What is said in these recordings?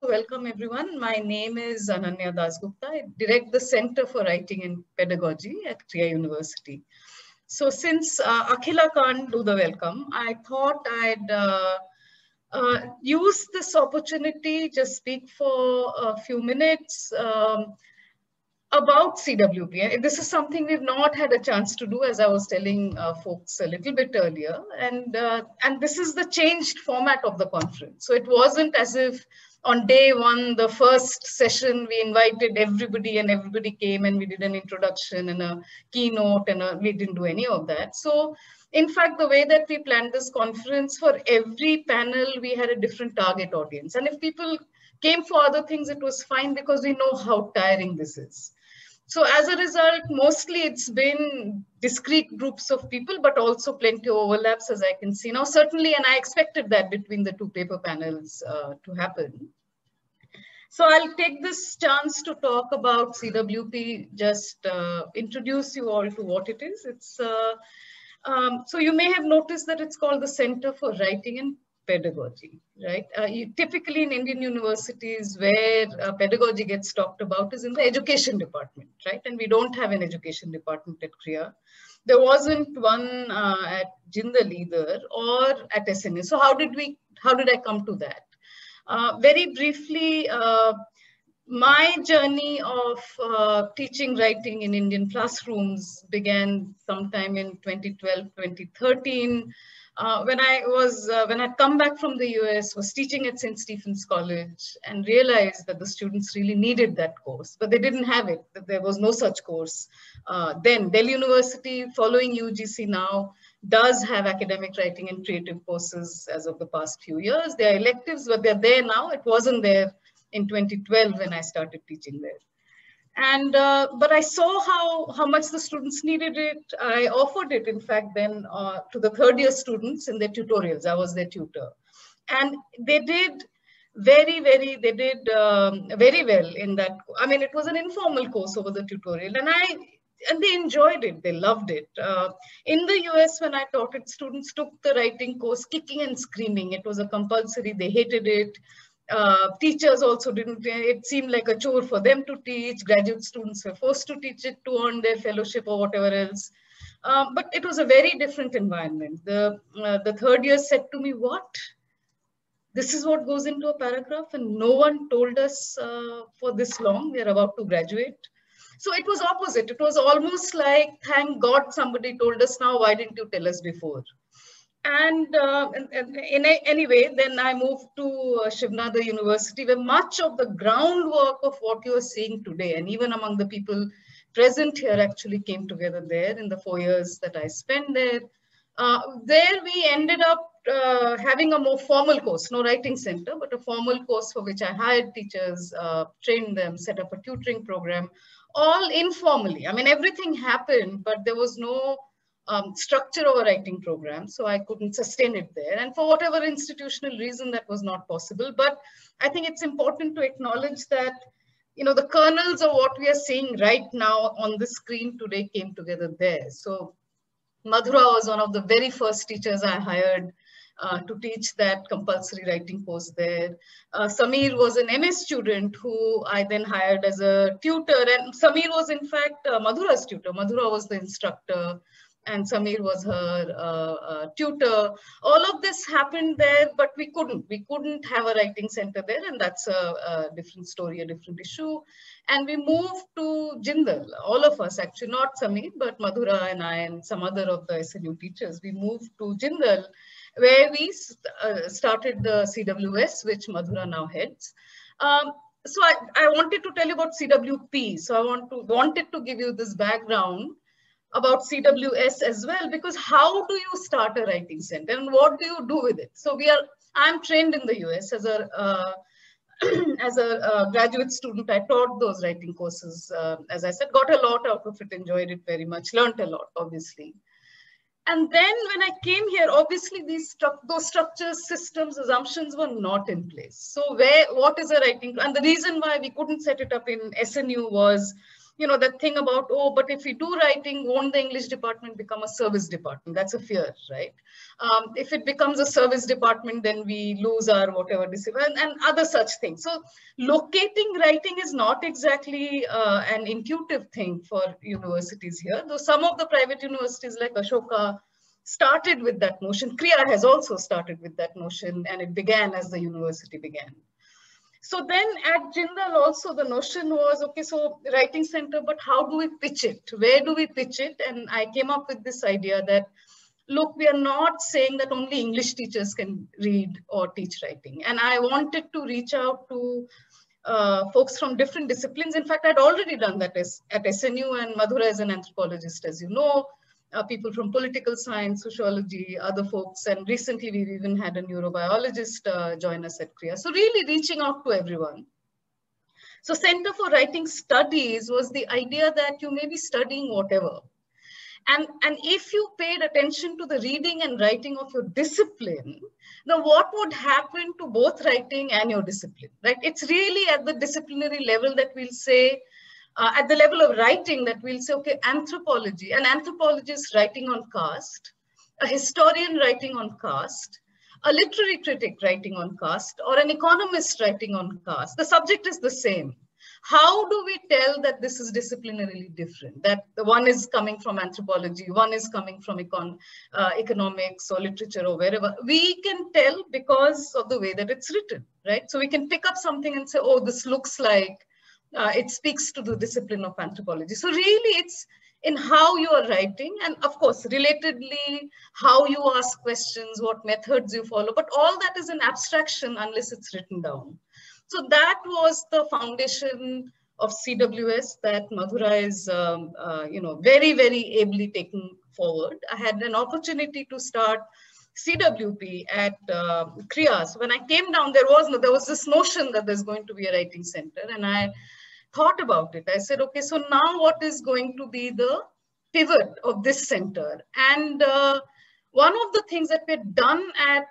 welcome everyone. My name is Ananya Dasgupta. I direct the Center for Writing and Pedagogy at Kriya University. So since Akhila can't do the welcome, I thought I'd use this opportunity, just speak for a few minutes about CWP. This is something we've not had a chance to do, as I was telling folks a little bit earlier. And this is the changed format of the conference. So it wasn't as if on day one, the first session, we invited everybody and everybody came and we did an introduction and a keynote and we didn't do any of that. So in fact, the way that we planned this conference, for every panel, we had a different target audience. And if people came for other things, it was fine because we know how tiring this is. So as a result, mostly it's been discrete groups of people, but also plenty of overlaps, as I can see now, certainly, and I expected that between the two paper panels to happen. So I'll take this chance to talk about CWP, just introduce you all to what it is. So you may have noticed that it's called the Center for Writing and Pedagogy, right? Typically in Indian universities where pedagogy gets talked about is in the education department, right? And we don't have an education department at Kriya. There wasn't one at Jindal either or at SNU. So how did I come to that? Very briefly, my journey of teaching writing in Indian classrooms began sometime in 2012, 2013, when I'd come back from the US, was teaching at St. Stephen's College and realized that the students really needed that course, but they didn't have it. There was no such course. Then Delhi University, following UGC now, does have academic writing and creative courses as of the past few years. They are electives, but they're there now. It wasn't there in 2012 when I started teaching there. And but I saw how much the students needed it. I offered it, in fact, then to the third year students in their tutorials. I was their tutor, and they did very well in that. I mean, it was an informal course over the tutorial, and they enjoyed it. They loved it. In the US, when I taught it, students took the writing course kicking and screaming. It was a compulsory. They hated it. Teachers also didn't, it seemed like a chore for them to teach. Graduate students were forced to teach it to earn their fellowship or whatever else. But it was a very different environment. The third year said to me, what? This is what goes into a paragraph and no one told us for this long. We are about to graduate. So it was opposite. It was almost like, thank God somebody told us now, why didn't you tell us before? And anyway, then I moved to Shiv Nadar University, where much of the groundwork of what you are seeing today, and even among the people present here, actually came together there in the 4 years that I spent there. There we ended up having a more formal course, no writing center, but a formal course for which I hired teachers, trained them, set up a tutoring program, all informally. I mean, everything happened, but there was no structure of a writing program, so I couldn't sustain it there. And for whatever institutional reason, that was not possible. But I think it's important to acknowledge that, you know, the kernels of what we are seeing right now on the screen today came together there. So Madhura was one of the very first teachers I hired to teach that compulsory writing course there. Samir was an MS student who I then hired as a tutor. And Samir was, in fact, Madhura's tutor. Madhura was the instructor, and Samir was her tutor. All of this happened there, but we couldn't have a writing center there, and that's a different story, a different issue. And we moved to Jindal, all of us actually, not Samir, but Madhura and I and some other of the SNU teachers. We moved to Jindal, where we started the CWS, which Madhura now heads. So I wanted to tell you about CWP. So I wanted to give you this background about CWS as well, because how do you start a writing center and what do you do with it? So I'm trained in the US as a as a graduate student. I taught those writing courses, as I said, got a lot out of it, enjoyed it very much, learned a lot, obviously. And then when I came here, obviously those structures, systems, assumptions were not in place. So what is a writing? And the reason why we couldn't set it up in SNU was that thing about, oh, but if we do writing, won't the English department become a service department? That's a fear, right? If it becomes a service department, then we lose our whatever discipline and other such things. So locating writing is not exactly an intuitive thing for universities here, though some of the private universities like Ashoka started with that notion. Kriya has also started with that notion, and it began as the university began. So then at Jindal also the notion was, okay, so writing center, but how do we pitch it? Where do we pitch it? And I came up with this idea that, look, we are not saying that only English teachers can read or teach writing. And I wanted to reach out to folks from different disciplines. In fact, I'd already done that at SNU, and Madhura is an anthropologist, as you know. People from political science, sociology, other folks, and recently we've even had a neurobiologist join us at Kriya. So really reaching out to everyone. So Center for Writing Studies was the idea that you may be studying whatever. And if you paid attention to the reading and writing of your discipline, now what would happen to both writing and your discipline, right? It's really at the disciplinary level that we'll say, at the level of writing, that we'll say, okay, anthropology, an anthropologist writing on caste, a historian writing on caste, a literary critic writing on caste, or an economist writing on caste, the subject is the same. How do we tell that this is disciplinarily different? That the one is coming from anthropology, one is coming from economics or literature or wherever. We can tell because of the way that it's written, right? So we can pick up something and say, oh, this looks like it speaks to the discipline of anthropology. So really it's in how you are writing, and of course, relatedly, how you ask questions, what methods you follow, but all that is an abstraction unless it's written down. So that was the foundation of CWS that Madhura is, very, very ably taking forward. I had an opportunity to start CWP at Kriya. So when I came down, there was this notion that there's going to be a writing center, and I thought about it. I said, okay, so now what is going to be the pivot of this center? And one of the things that we had done at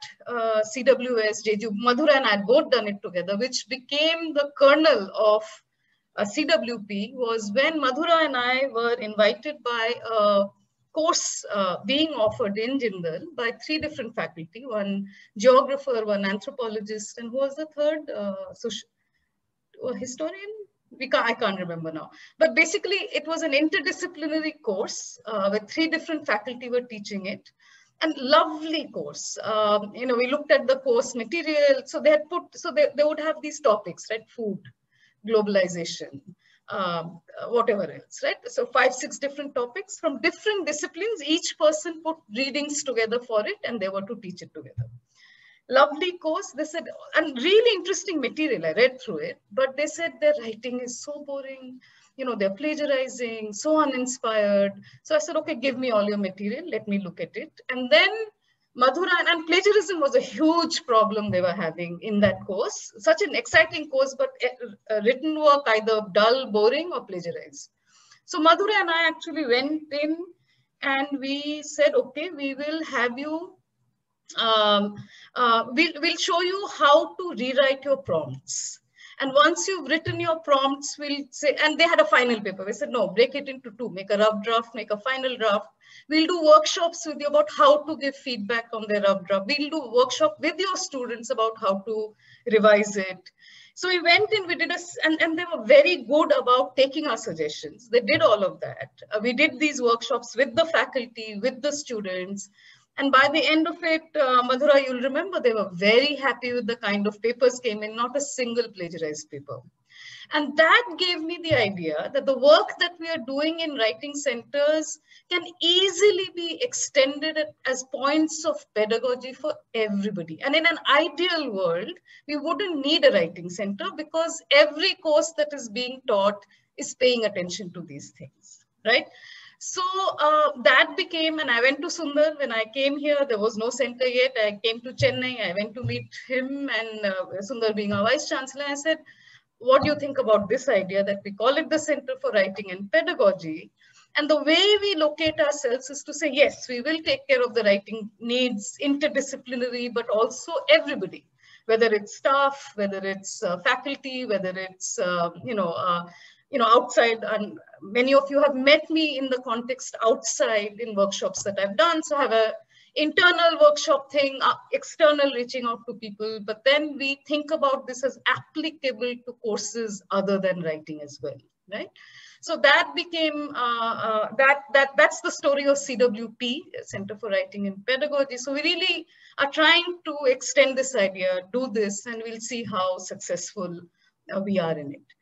CWS, Jeju, Madhura and I had both done it together, which became the kernel of CWP, was when Madhura and I were invited by a course being offered in Jindal by 3 different faculty, one geographer, one anthropologist, and who was the third? Historian? I can't remember now. But basically, it was an interdisciplinary course where 3 different faculty were teaching it. And lovely course. We looked at the course material. So they had they would have these topics, right? Food, globalization, whatever else, right? So 5, 6 different topics from different disciplines. Each person put readings together for it, and they were to teach it together. Lovely course. They said, and really interesting material. I read through it, but they said their writing is so boring. They're plagiarizing, so uninspired. So I said, okay, give me all your material. Let me look at it. And then Madhura, and plagiarism was a huge problem they were having in that course. Such an exciting course, but written work either dull, boring, or plagiarized. So Madhura and I actually went in and we said, okay, we will have you, we'll show you how to rewrite your prompts. And once you've written your prompts, we'll say, and they had a final paper. We said, no, break it into 2, make a rough draft, make a final draft. We'll do workshops with you about how to give feedback on their rough draft. We'll do workshop with your students about how to revise it. So we went in, we did and they were very good about taking our suggestions. They did all of that. We did these workshops with the faculty, with the students. And by the end of it, Madhura, you'll remember they were very happy with the kind of papers came in, not a single plagiarized paper. And that gave me the idea that the work that we are doing in writing centers can easily be extended as points of pedagogy for everybody. And in an ideal world, we wouldn't need a writing center because every course that is being taught is paying attention to these things, right? So that became, and I went to Sundar. When I came here, there was no center yet. I came to Chennai. I went to meet him and Sundar being our vice chancellor. I said, what do you think about this idea that we call it the Center for Writing and Pedagogy? And the way we locate ourselves is to say, yes, we will take care of the writing needs, interdisciplinary, but also everybody, whether it's staff, whether it's faculty, whether it's, outside, and many of you have met me in the context outside in workshops that I've done. So I have a internal workshop thing, external reaching out to people, but then we think about this as applicable to courses other than writing as well, right? So that became, that's the story of CWP, Center for Writing and Pedagogy. So we really are trying to extend this idea, do this, and we'll see how successful we are in it.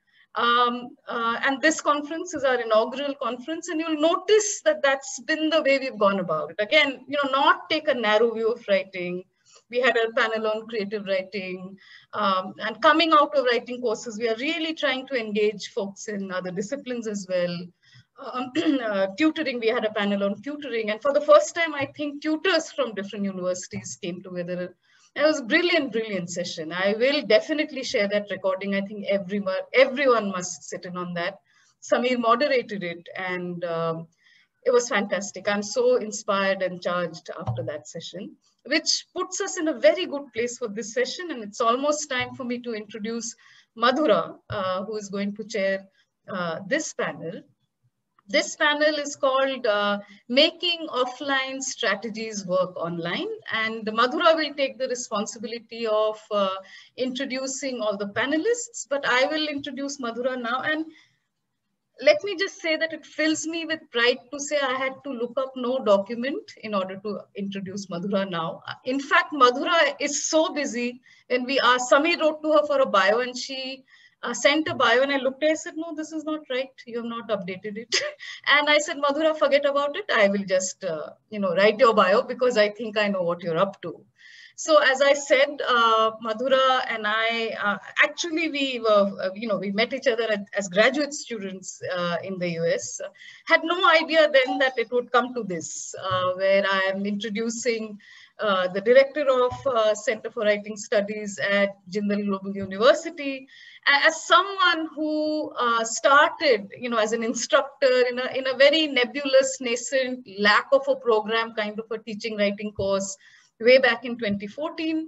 And this conference is our inaugural conference, and you'll notice that that's been the way we've gone about it. Again, not take a narrow view of writing. We had a panel on creative writing, and coming out of writing courses, we are really trying to engage folks in other disciplines as well. Tutoring, we had a panel on tutoring, and for the first time, I think tutors from different universities came together. It was a brilliant, brilliant session. I will definitely share that recording. I think everyone must sit in on that. Samir moderated it, and it was fantastic. I'm so inspired and charged after that session, which puts us in a very good place for this session. And it's almost time for me to introduce Madhura, who is going to chair this panel. This panel is called Making Offline Strategies Work Online. And Madhura will take the responsibility of introducing all the panelists, but I will introduce Madhura now. And let me just say that it fills me with pride to say I had to look up no document in order to introduce Madhura now. In fact, Madhura is so busy. When we asked, Samir wrote to her for a bio, and she sent a bio, and I looked at it, I said, no, this is not right. You have not updated it. And I said, Madhura, forget about it. I will just, write your bio because I think I know what you're up to. So as I said, Madhura and I, actually we were, we met each other as graduate students in the US. Had no idea then that it would come to this, where I am introducing the director of Center for Writing Studies at Jindal Global University, as someone who started, as an instructor in a very nebulous, nascent, lack of a program kind of a teaching writing course way back in 2014.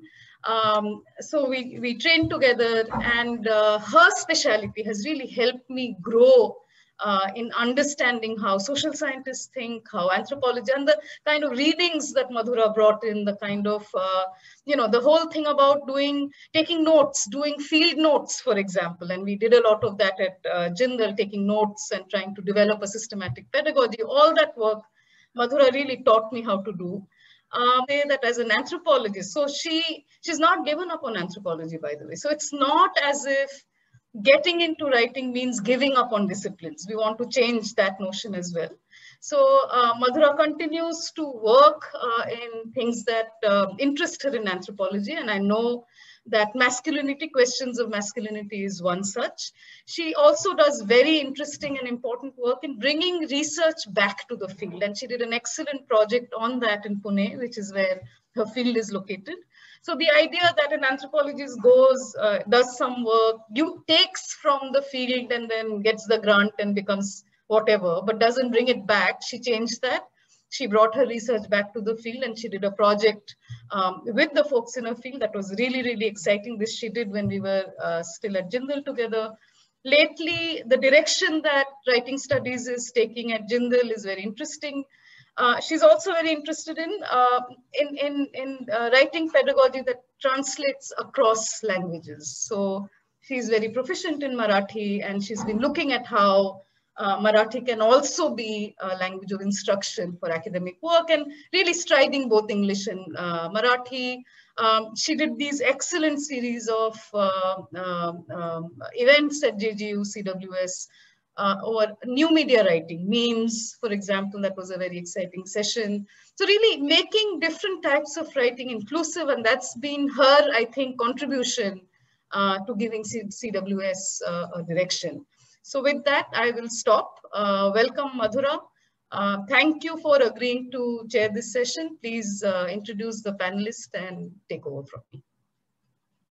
So we trained together, and her specialty has really helped me grow in understanding how social scientists think, how anthropology, and the kind of readings that Madhura brought in, the kind of, the whole thing about taking notes, doing field notes, for example. And we did a lot of that at Jindal, taking notes and trying to develop a systematic pedagogy. All that work, Madhura really taught me how to do. That as an anthropologist, so she's not given up on anthropology, by the way. So it's not as if getting into writing means giving up on disciplines. We want to change that notion as well. So Madhura continues to work in things that interest her in anthropology, and I know that masculinity, questions of masculinity is one such. She also does very interesting and important work in bringing research back to the field. And she did an excellent project on that in Pune, which is where her field is located. So the idea that an anthropologist goes, does some work, takes from the field and then gets the grant and becomes whatever, but doesn't bring it back. She changed that. She brought her research back to the field, and she did a project with the folks in her field that was really, really exciting. This she did when we were still at Jindal together. Lately, the direction that writing studies is taking at Jindal is very interesting. She's also very interested in writing pedagogy that translates across languages. So she's very proficient in Marathi, and she's been looking at how Marathi can also be a language of instruction for academic work, and really striding both English and Marathi. She did these excellent series of events at JGU, CWS, or new media writing, memes, for example. That was a very exciting session. So really making different types of writing inclusive, and that's been her, I think, contribution to giving CWS a direction. So with that, I will stop. Welcome, Madhura. Thank you for agreeing to chair this session. Please introduce the panelists and take over from me.